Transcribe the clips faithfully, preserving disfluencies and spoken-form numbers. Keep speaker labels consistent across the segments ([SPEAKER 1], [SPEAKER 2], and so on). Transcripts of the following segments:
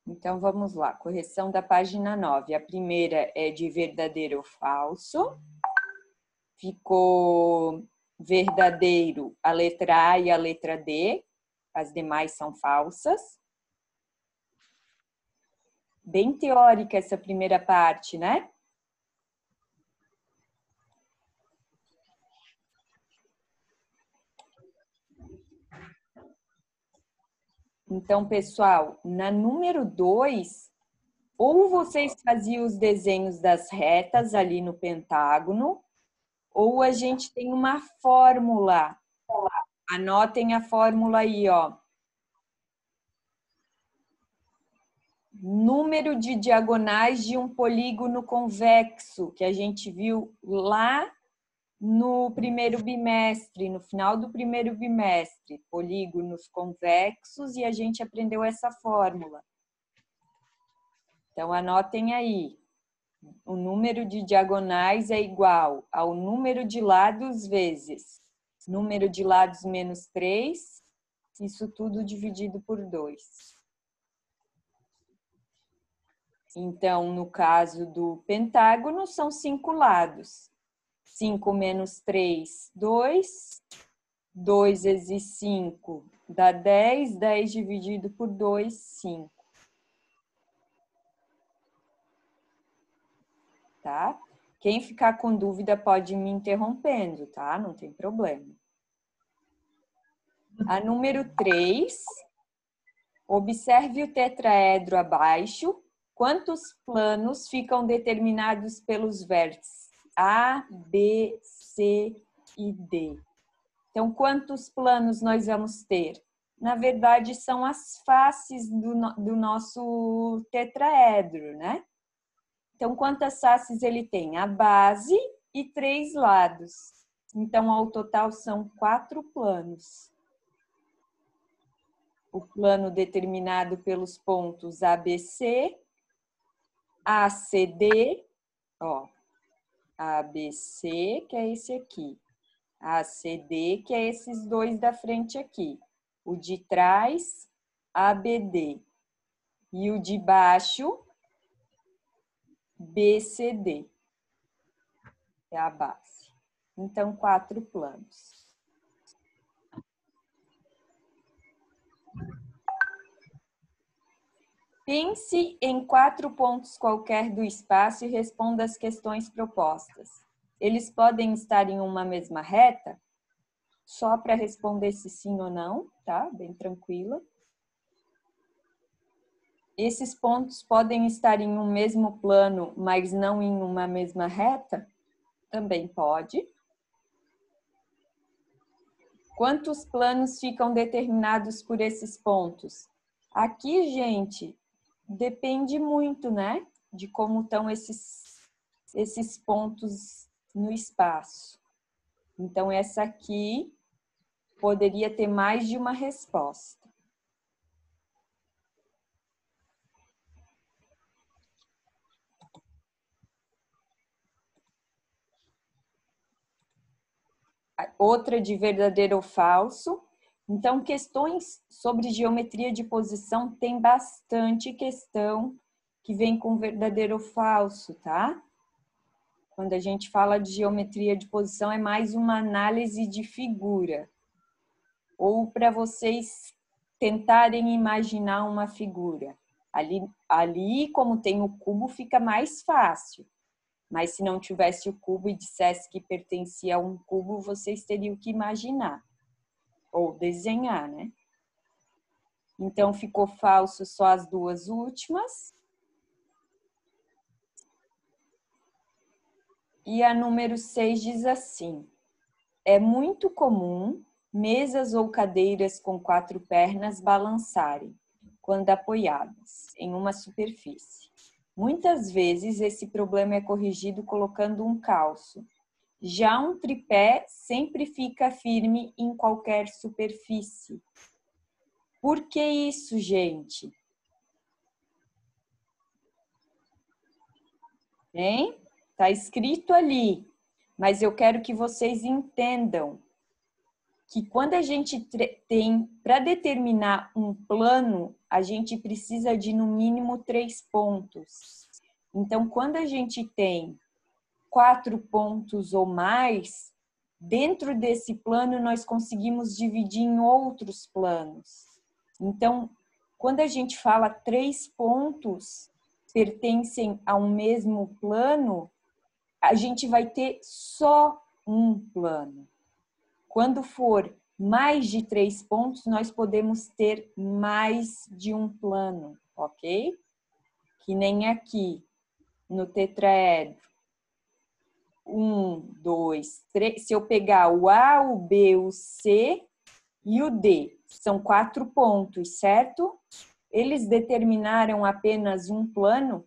[SPEAKER 1] Então, vamos lá. Correção da página nove. A primeira é de verdadeiro ou falso. Ficou verdadeiro a letra A e a letra D. As demais são falsas. Bem teórica essa primeira parte, né? Então, pessoal, na número dois, ou vocês faziam os desenhos das retas ali no pentágono, ou a gente tem uma fórmula. Anotem a fórmula aí, ó. Número de diagonais de um polígono convexo, que a gente viu lá no primeiro bimestre, no final do primeiro bimestre. Polígonos convexos, e a gente aprendeu essa fórmula. Então, anotem aí. O número de diagonais é igual ao número de lados vezes número de lados menos três, isso tudo dividido por dois. Então, no caso do pentágono, são cinco lados. cinco menos três, dois. dois vezes cinco dá dez. dez dividido por dois, cinco. Tá? Quem ficar com dúvida pode ir me interrompendo, tá? Não tem problema. A número três, observe o tetraedro abaixo. Quantos planos ficam determinados pelos vértices A, B, C e D? Então, quantos planos nós vamos ter? Na verdade, são as faces do, do nosso tetraedro, né? Então, quantas faces ele tem? A base e três lados. Então, ao total, são quatro planos. O plano determinado pelos pontos A B C, A C D, ó, A B C, que é esse aqui. A C D, que é esses dois da frente aqui. O de trás, A B D. E o de baixo, B C D. É a base. Então, quatro planos. Pense em quatro pontos qualquer do espaço e responda as questões propostas. Eles podem estar em uma mesma reta? Só para responder se sim ou não, tá? Bem tranquila. Esses pontos podem estar em um mesmo plano, mas não em uma mesma reta? Também pode. Quantos planos ficam determinados por esses pontos? Aqui, gente, depende muito, né? De como estão esses, esses pontos no espaço. Então, essa aqui poderia ter mais de uma resposta. Outra de verdadeiro ou falso. Então, questões sobre geometria de posição tem bastante questão que vem com verdadeiro ou falso, tá? Quando a gente fala de geometria de posição, é mais uma análise de figura. Ou para vocês tentarem imaginar uma figura. Ali, ali, como tem o cubo, fica mais fácil. Mas se não tivesse o cubo e dissesse que pertencia a um cubo, vocês teriam que imaginar. Ou desenhar, né? Então, ficou falso só as duas últimas. E a número seis diz assim: é muito comum mesas ou cadeiras com quatro pernas balançarem, quando apoiadas em uma superfície. Muitas vezes, esse problema é corrigido colocando um calço. Já um tripé sempre fica firme em qualquer superfície. Por que isso, gente? Hein? Tá escrito ali, mas eu quero que vocês entendam. que quando a gente tem, para determinar um plano, a gente precisa de no mínimo três pontos. Então, quando a gente tem quatro pontos ou mais, dentro desse plano nós conseguimos dividir em outros planos. Então, quando a gente fala três pontos pertencem a um mesmo plano, a gente vai ter só um plano. Quando for mais de três pontos, nós podemos ter mais de um plano, ok? Que nem aqui no tetraedro. Um, dois, três. Se eu pegar o A, o B, o C e o D, são quatro pontos, certo? Eles determinaram apenas um plano?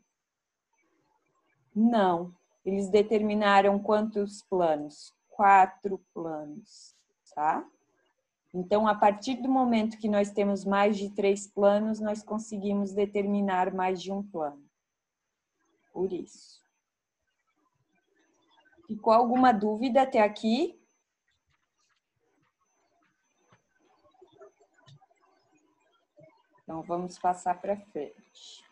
[SPEAKER 1] Não. Eles determinaram quantos planos? Quatro planos, tá? Então, a partir do momento que nós temos mais de três planos, nós conseguimos determinar mais de um plano. Por isso. Ficou alguma dúvida até aqui? Então, vamos passar para frente.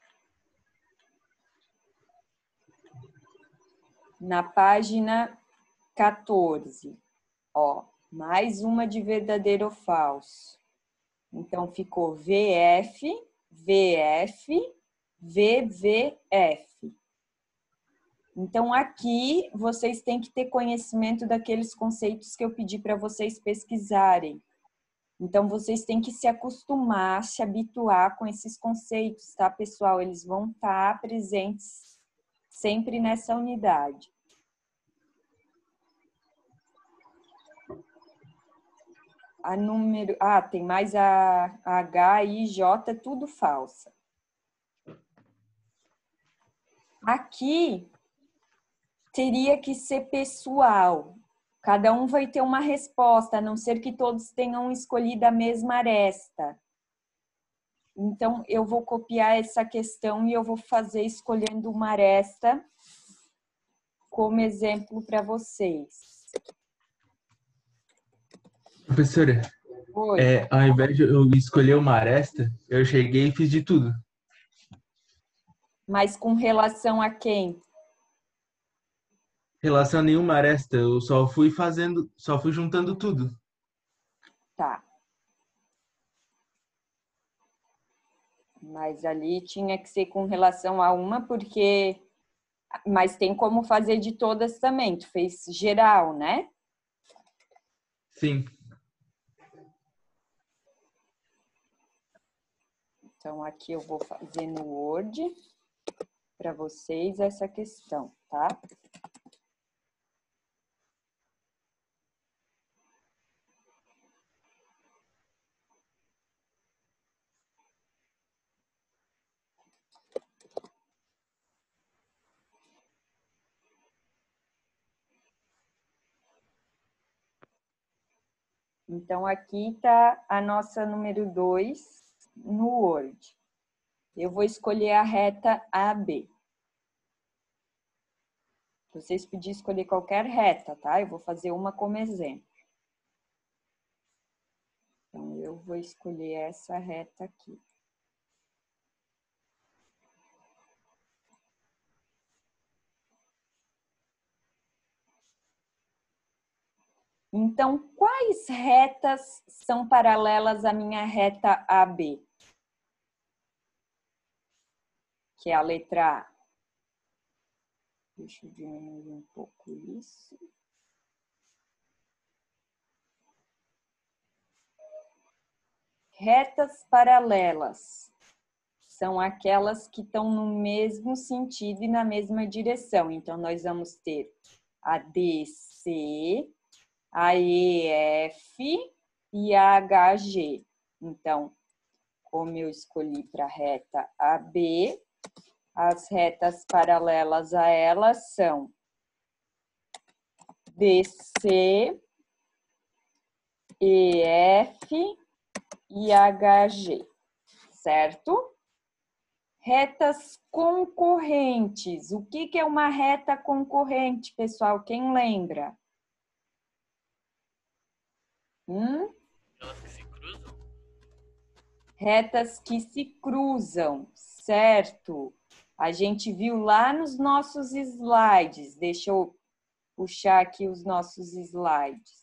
[SPEAKER 1] Na página quatorze, ó, mais uma de verdadeiro ou falso. Então, ficou V F, V F, V V F. Então, aqui, vocês têm que ter conhecimento daqueles conceitos que eu pedi para vocês pesquisarem. Então, vocês têm que se acostumar, se habituar com esses conceitos, tá, pessoal? Eles vão estar presentes sempre nessa unidade. A número... Ah, tem mais a H, I, J, tudo falsa. Aqui, teria que ser pessoal. Cada um vai ter uma resposta, a não ser que todos tenham escolhido a mesma aresta. Então, eu vou copiar essa questão e eu vou fazer escolhendo uma aresta como exemplo para vocês.
[SPEAKER 2] Professora, é, ao invés de eu escolher uma aresta, eu cheguei e fiz de tudo.
[SPEAKER 1] Mas com relação a quem?
[SPEAKER 2] Relação a nenhuma aresta, eu só fui fazendo, só fui juntando tudo.
[SPEAKER 1] Tá. Mas ali tinha que ser com relação a uma, porque... Mas tem como fazer de todas também. Tu fez geral, né?
[SPEAKER 2] Sim.
[SPEAKER 1] Então, aqui eu vou fazer no Word para vocês essa questão, tá? Então, aqui está a nossa número dois no Word. Eu vou escolher a reta A B. Vocês podiam escolher qualquer reta, tá? Eu vou fazer uma como exemplo. Então, eu vou escolher essa reta aqui. Então, quais retas são paralelas à minha reta A B? Que é a letra A. Deixa eu diminuir um pouco isso. Retas paralelas são aquelas que estão no mesmo sentido e na mesma direção. Então, nós vamos ter a D C, a E F e a H G. Então, como eu escolhi para a reta A B, as retas paralelas a elas são D C, E F e H G, certo? Retas concorrentes. O que que é uma reta concorrente, pessoal? Quem lembra? Hum?
[SPEAKER 3] Elas que se cruzam?
[SPEAKER 1] Retas que se cruzam, certo? A gente viu lá nos nossos slides. Deixa eu puxar aqui os nossos slides.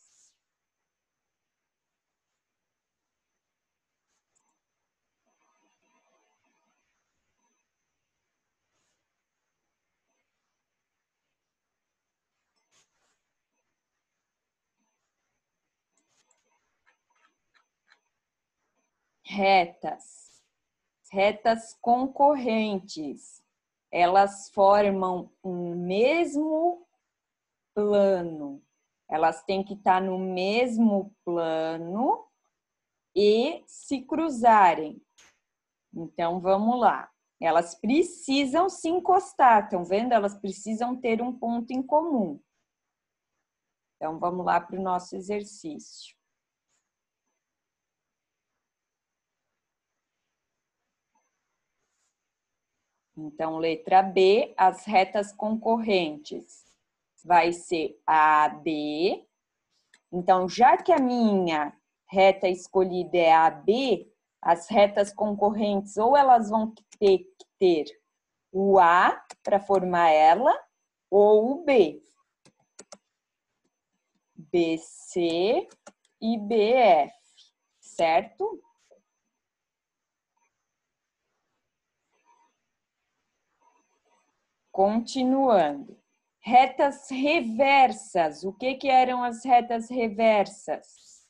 [SPEAKER 1] Retas, retas concorrentes, elas formam um mesmo plano. Elas têm que estar no mesmo plano e se cruzarem. Então, vamos lá. Elas precisam se encostar, estão vendo? Elas precisam ter um ponto em comum. Então, vamos lá para o nosso exercício. Então, letra B, as retas concorrentes vai ser A B. Então, já que a minha reta escolhida é A B, as retas concorrentes ou elas vão ter que ter o A para formar ela ou o B. B C e B F, certo? Continuando. Retas reversas. O que que eram as retas reversas?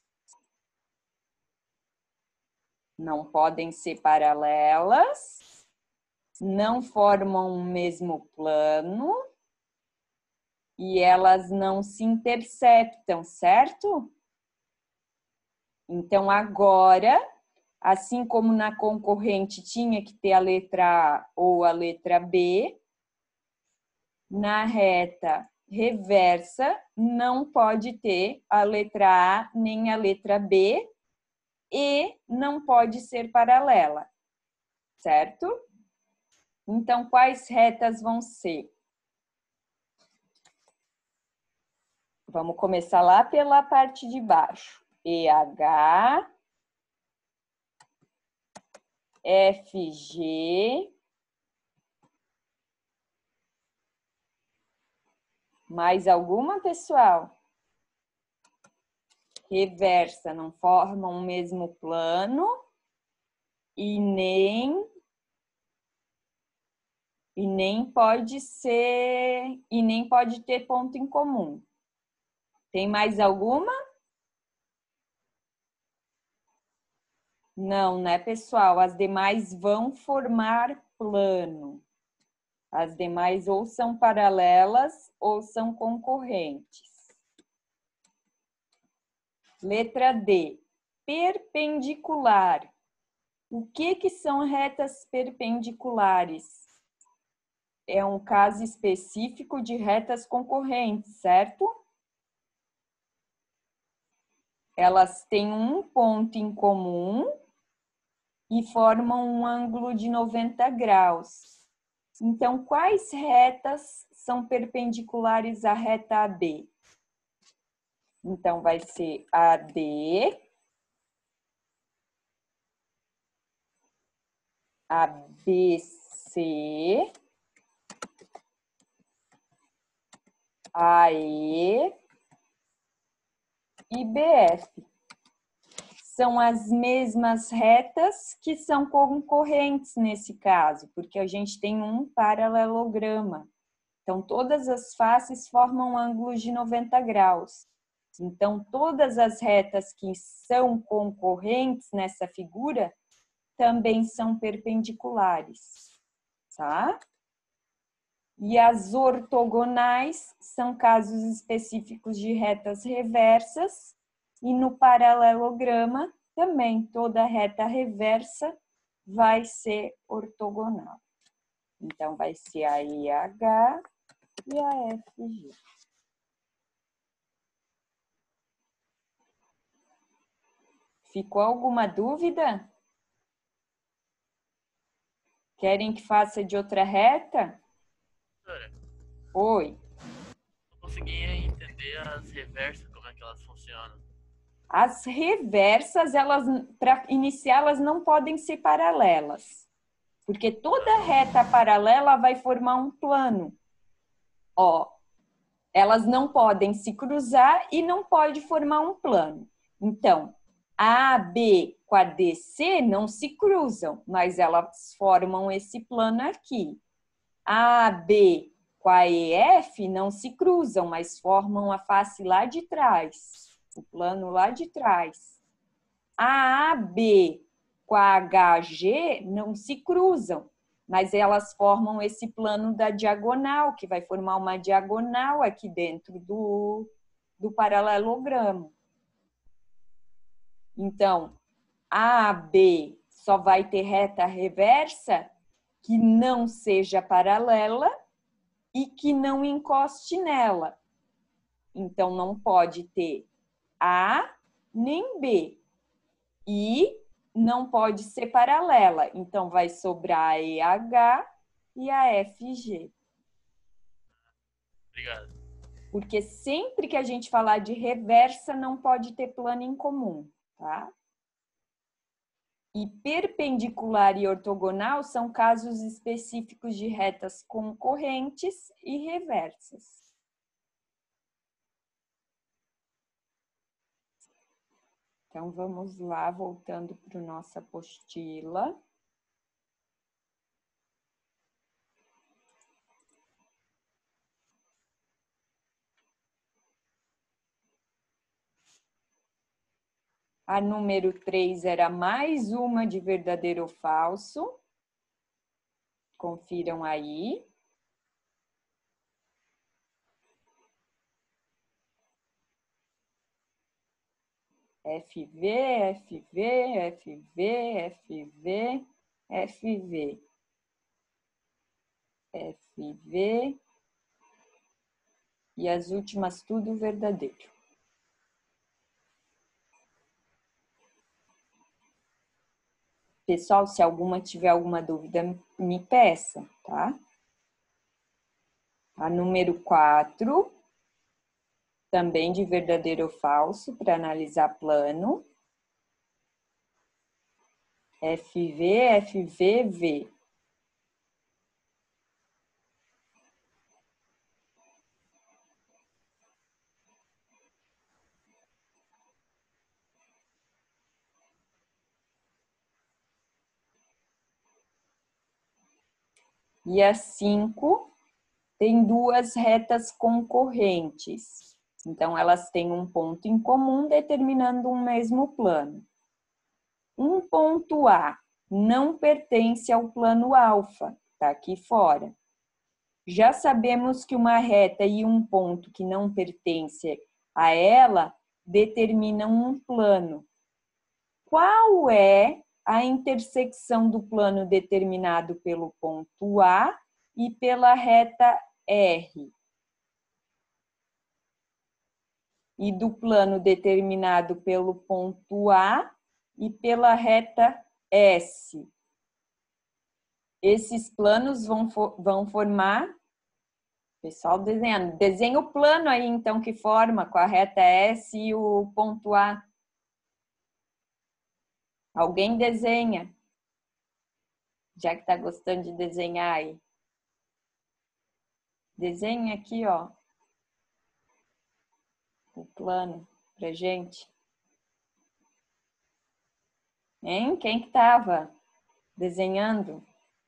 [SPEAKER 1] Não podem ser paralelas, não formam o mesmo plano e elas não se interceptam, certo? Então, agora, assim como na concorrente tinha que ter a letra A ou a letra B, na reta reversa não pode ter a letra A nem a letra B e não pode ser paralela, certo? Então, quais retas vão ser? Vamos começar lá pela parte de baixo. E H, F G, mais alguma, pessoal? Reversa, não formam o mesmo plano e nem e nem pode ser e nem pode ter ponto em comum. Tem mais alguma? Não, né, pessoal? As demais vão formar plano. As demais ou são paralelas ou são concorrentes. Letra D, perpendicular. O que que são retas perpendiculares? É um caso específico de retas concorrentes, certo? Elas têm um ponto em comum e formam um ângulo de noventa graus. Então, quais retas são perpendiculares à reta A B? Então, vai ser A D, A B C, A E e B F. São as mesmas retas que são concorrentes nesse caso, porque a gente tem um paralelograma. Então, todas as faces formam ângulos de noventa graus. Então, todas as retas que são concorrentes nessa figura também são perpendiculares, tá? E as ortogonais são casos específicos de retas reversas e no paralelograma também toda reta reversa vai ser ortogonal. Então, vai ser a I H e a F G. Ficou alguma dúvida? Querem que faça de outra reta?
[SPEAKER 3] Professora,
[SPEAKER 1] Oi.
[SPEAKER 3] não consegui entender as reversas, como é que elas funcionam.
[SPEAKER 1] As reversas, elas, para iniciar, elas não podem ser paralelas, porque toda reta paralela vai formar um plano. Ó, elas não podem se cruzar e não pode formar um plano. Então, A, B com a D, C não se cruzam, mas elas formam esse plano aqui. A, B com a E, F não se cruzam, mas formam a face lá de trás, o plano lá de trás. A, A, B com a H, G não se cruzam, mas elas formam esse plano da diagonal, que vai formar uma diagonal aqui dentro do, do paralelogramo. Então, A, B só vai ter reta reversa que não seja paralela e que não encoste nela. Então, não pode ter A nem B. E não pode ser paralela. Então, vai sobrar a E H e a F G.
[SPEAKER 3] Obrigado.
[SPEAKER 1] Porque sempre que a gente falar de reversa, não pode ter plano em comum, tá? E perpendicular e ortogonal são casos específicos de retas concorrentes e reversas. Então, vamos lá, voltando para a nossa apostila. A número três era mais uma de verdadeiro ou falso. Confiram aí. F V, F V, F V, F V, F V. F V. E as últimas tudo verdadeiro. Pessoal, se alguma tiver alguma dúvida, me peça, tá? A número quatro, também de verdadeiro ou falso, para analisar plano. F V, F V, V. E a cinco tem duas retas concorrentes. Então, elas têm um ponto em comum determinando um mesmo plano. Um ponto A não pertence ao plano alfa, está aqui fora. Já sabemos que uma reta e um ponto que não pertence a ela determinam um plano. Qual é a intersecção do plano determinado pelo ponto A e pela reta R? E do plano determinado pelo ponto A e pela reta S. Esses planos vão, vão formar... Pessoal desenhando. Desenha o plano aí, então, que forma com a reta S e o ponto A. Alguém desenha. Já que está gostando de desenhar aí. Desenha aqui, ó. O plano pra gente. Hein? Quem que estava desenhando?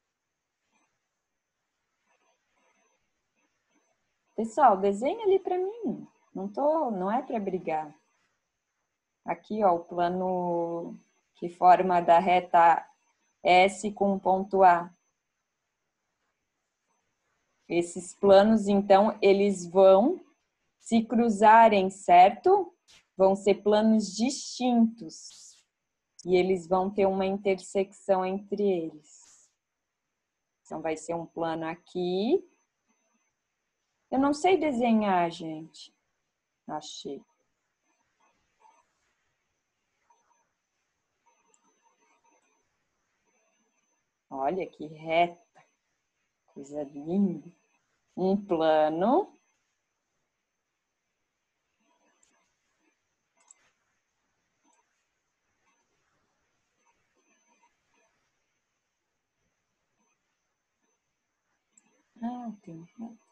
[SPEAKER 1] Pessoal, desenha ali para mim. Não tô, não é para brigar. Aqui, ó, o plano que forma da reta S com ponto A. Esses planos, então, eles vão se cruzarem, certo? Vão ser planos distintos. E eles vão ter uma intersecção entre eles. Então, vai ser um plano aqui. Eu não sei desenhar, gente. Achei. Olha que reta. Coisa linda. Um plano. Ah, tem.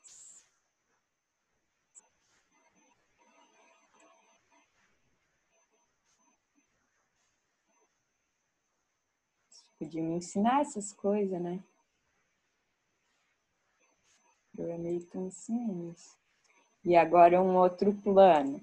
[SPEAKER 1] Podia me ensinar essas coisas, né? Eu é meio que ensino isso. E agora um outro plano.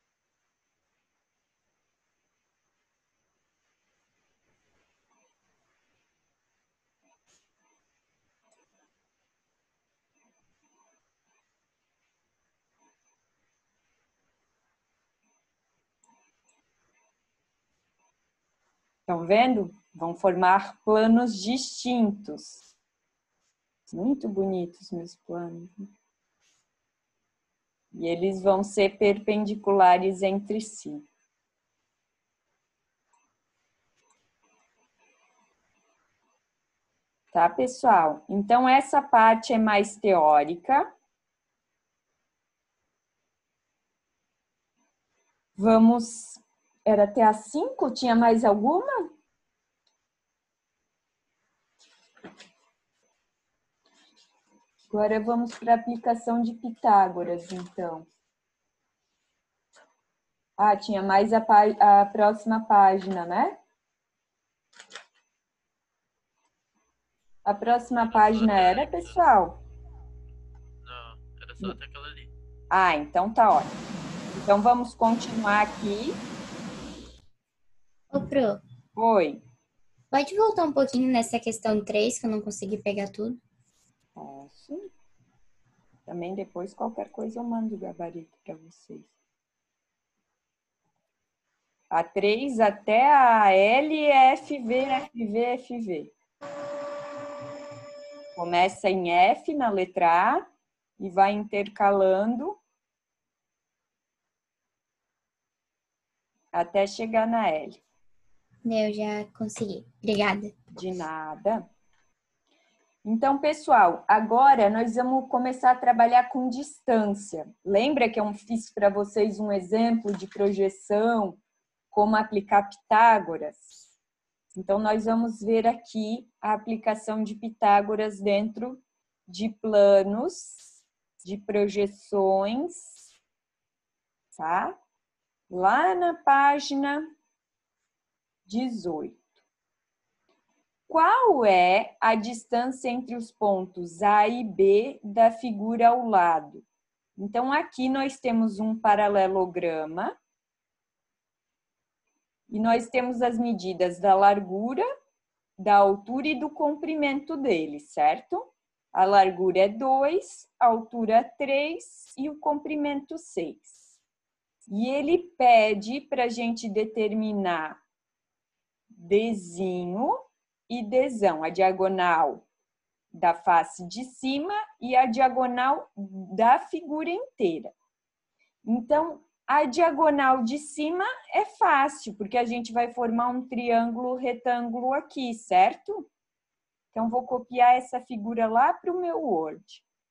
[SPEAKER 1] Estão vendo? Vão formar planos distintos. Muito bonitos meus planos. E eles vão ser perpendiculares entre si. Tá, pessoal? Então, essa parte é mais teórica. Vamos... Era até às cinco? Tinha mais alguma? Agora vamos para a aplicação de Pitágoras, então. Ah, tinha mais a, pá- a próxima página, né? A próxima página era, pessoal?
[SPEAKER 3] Não, era só até aquela ali.
[SPEAKER 1] Ah, então tá ótimo. Então vamos continuar aqui.
[SPEAKER 4] Ô, Pro,
[SPEAKER 1] Oi.
[SPEAKER 4] pode voltar um pouquinho nessa questão três que eu não consegui pegar tudo?
[SPEAKER 1] Posso. Também depois, qualquer coisa, eu mando o gabarito para vocês. A três até a L, F, V, F, V, F, V. Começa em F na letra A e vai intercalando até chegar na L.
[SPEAKER 4] Eu já consegui. Obrigada.
[SPEAKER 1] De nada. Então, pessoal, agora nós vamos começar a trabalhar com distância. Lembra que eu fiz para vocês um exemplo de projeção, como aplicar Pitágoras? Então, nós vamos ver aqui a aplicação de Pitágoras dentro de planos, de projeções, tá? Lá na página dezoito. Qual é a distância entre os pontos A e B da figura ao lado? Então, aqui nós temos um paralelograma e nós temos as medidas da largura, da altura e do comprimento dele, certo? A largura é dois, a altura é três e o comprimento seis. E ele pede para a gente determinar Dzinho e Dzão, a diagonal da face de cima e a diagonal da figura inteira. Então, a diagonal de cima é fácil, porque a gente vai formar um triângulo retângulo aqui, certo? Então, vou copiar essa figura lá para o meu Word.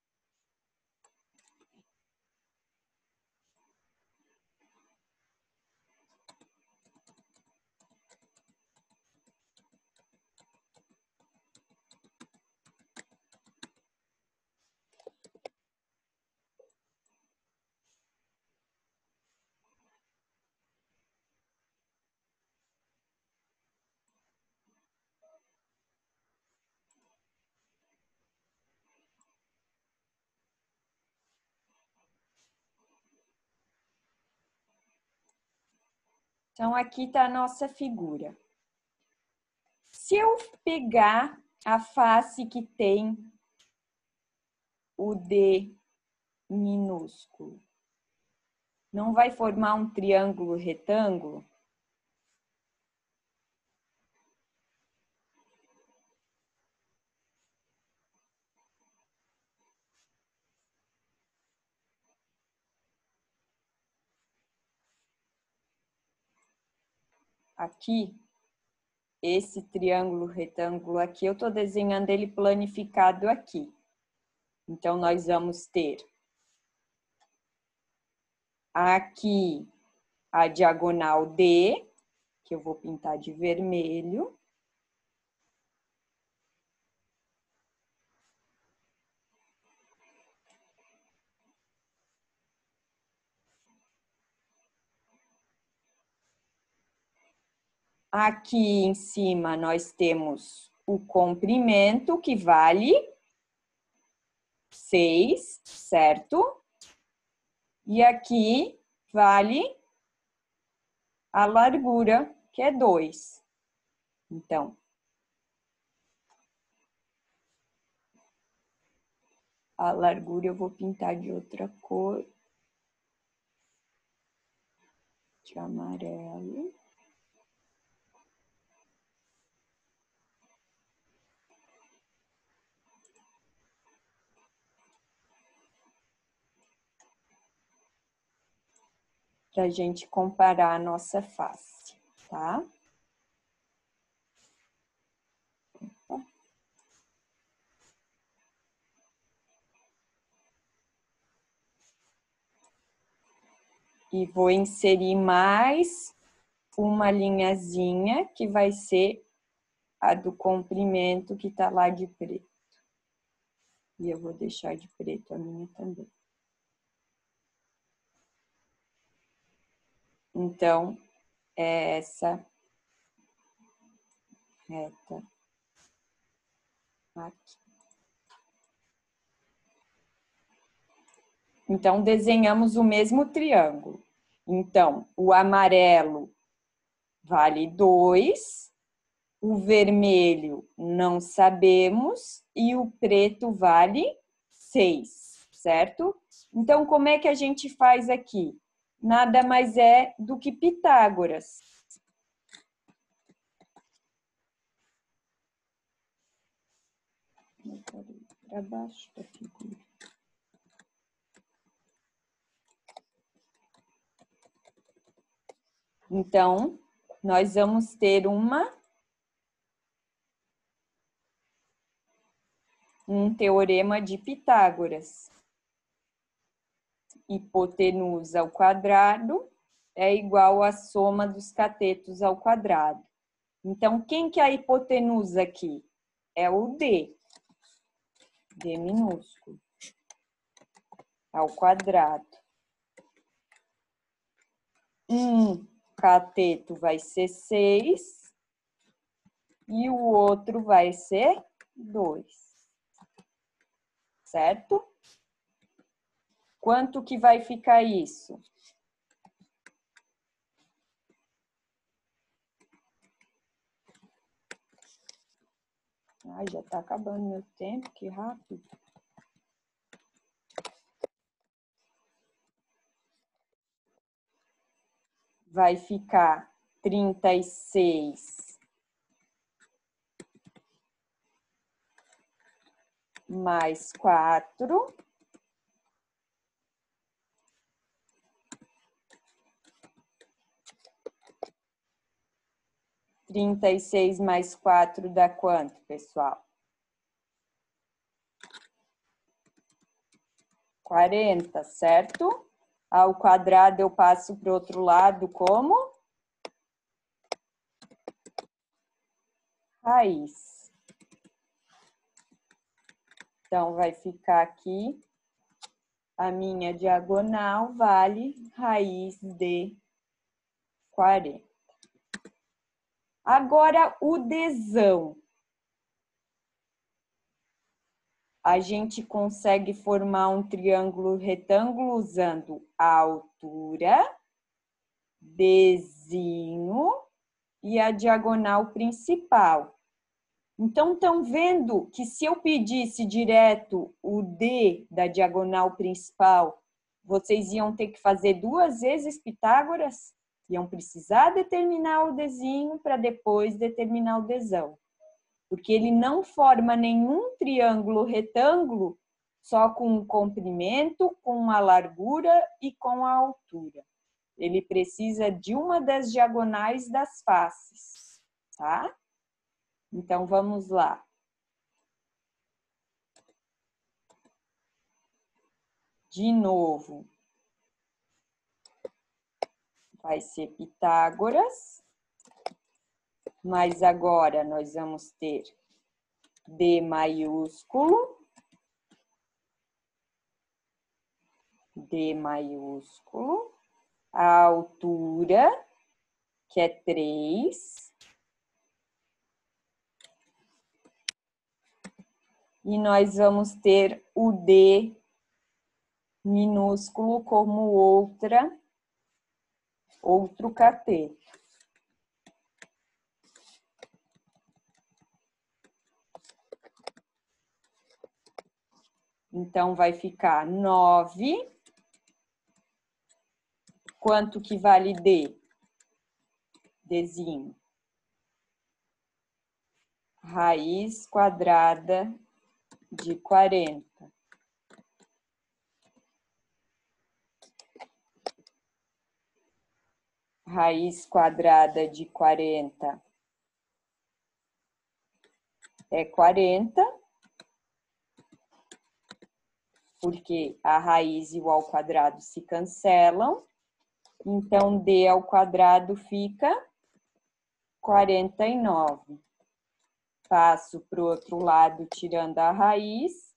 [SPEAKER 1] Então, aqui está a nossa figura. Se eu pegar a face que tem o D minúsculo, não vai formar um triângulo retângulo? Aqui, esse triângulo retângulo aqui, eu estou desenhando ele planificado aqui. Então, nós vamos ter aqui a diagonal D, que eu vou pintar de vermelho. Aqui em cima nós temos o comprimento, que vale seis, certo? E aqui vale a largura, que é dois. Então, a largura eu vou pintar de outra cor. De amarelo. Para a gente comparar a nossa face, tá? E vou inserir mais uma linhazinha, que vai ser a do comprimento, que tá lá de preto. E eu vou deixar de preto a minha também. Então, é essa reta aqui. Então, desenhamos o mesmo triângulo. Então, o amarelo vale dois, o vermelho não sabemos e o preto vale seis, certo? Então, como é que a gente faz aqui? Nada mais é do que Pitágoras. Para baixo da figura. Então, nós vamos ter uma um teorema de Pitágoras. Hipotenusa ao quadrado é igual à soma dos catetos ao quadrado. Então, quem que é a hipotenusa aqui? É o D. D minúsculo. Ao quadrado. Um cateto vai ser seis e o outro vai ser dois. Certo? Quanto que vai ficar isso? Ai, já tá acabando meu tempo, que rápido. Vai ficar trinta e seis mais quatro. trinta e seis mais quatro dá quanto, pessoal? quarenta, certo? Ao quadrado eu passo para o outro lado como? Raiz. Então, vai ficar aqui, a minha diagonal vale raiz de quarenta. Agora, o Dzão. A gente consegue formar um triângulo retângulo usando a altura, Dzinho e a diagonal principal. Então, estão vendo que se eu pedisse direto o D da diagonal principal, vocês iam ter que fazer duas vezes Pitágoras? Iam precisar determinar o Dzinho para depois determinar o Dzão. Porque ele não forma nenhum triângulo retângulo só com o comprimento, com a largura e com a altura. Ele precisa de uma das diagonais das faces, tá? Então, vamos lá. De novo, vai ser Pitágoras, mas agora nós vamos ter D maiúsculo, D maiúsculo, a altura, que é três, e nós vamos ter o D minúsculo como outra, outro cateto. Então, vai ficar nove. Quanto que vale D? Dzinho. Raiz quadrada de quarenta. Raiz quadrada de quarenta é quarenta, porque a raiz e o ao quadrado se cancelam. Então, D ao quadrado fica quarenta e nove. Passo para o outro lado, tirando a raiz.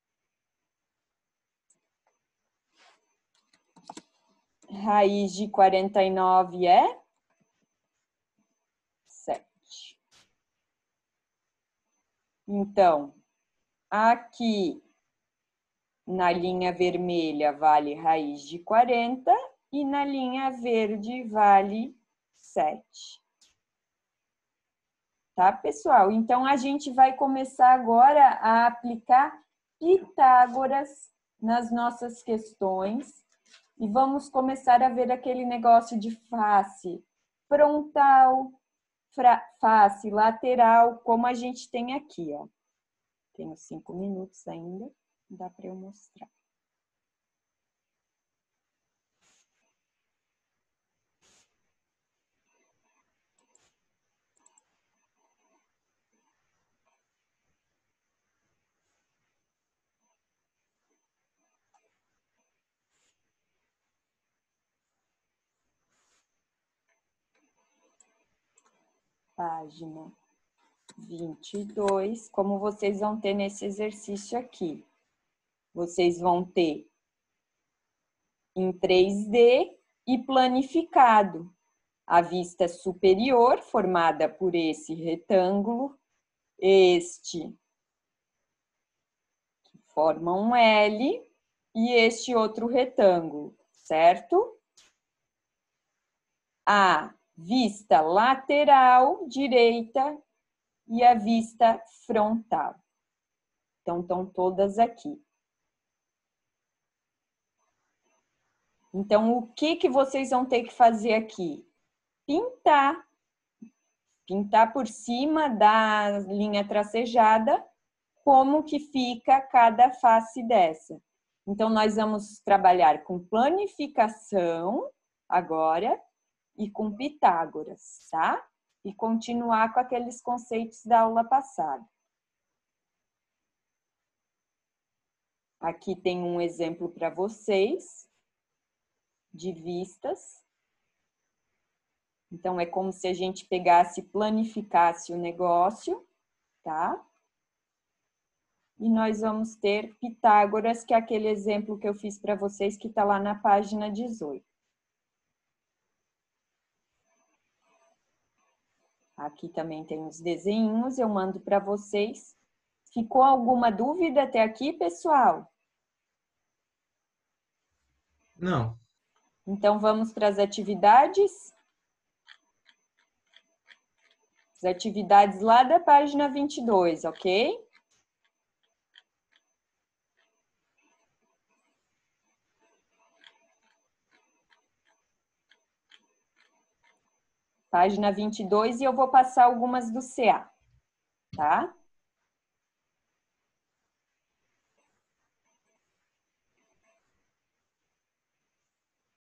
[SPEAKER 1] Raiz de quarenta e nove é sete. Então, aqui na linha vermelha vale raiz de quarenta e na linha verde vale sete. Tá, pessoal? Então, a gente vai começar agora a aplicar Pitágoras nas nossas questões. E vamos começar a ver aquele negócio de face frontal, face lateral, como a gente tem aqui, ó. Tenho cinco minutos ainda, dá para eu mostrar. Página vinte e dois, como vocês vão ter nesse exercício aqui. Vocês vão ter em três D e planificado. A vista superior, formada por esse retângulo, este, que forma um L, e este outro retângulo, certo? A vista lateral direita e a vista frontal. Então, estão todas aqui. Então, o que que vocês vão ter que fazer aqui? Pintar. Pintar por cima da linha tracejada como que fica cada face dessa. Então, nós vamos trabalhar com planificação agora e com Pitágoras, tá? E continuar com aqueles conceitos da aula passada. Aqui tem um exemplo para vocês de vistas. Então, é como se a gente pegasse e planificasse o negócio, tá? E nós vamos ter Pitágoras, que é aquele exemplo que eu fiz para vocês, que está lá na página dezoito. Aqui também tem os desenhinhos, eu mando para vocês. Ficou alguma dúvida até aqui, pessoal?
[SPEAKER 2] Não.
[SPEAKER 1] Então, vamos para as atividades? As atividades lá da página vinte e dois, ok? Página vinte e dois, e eu vou passar algumas do C A, tá?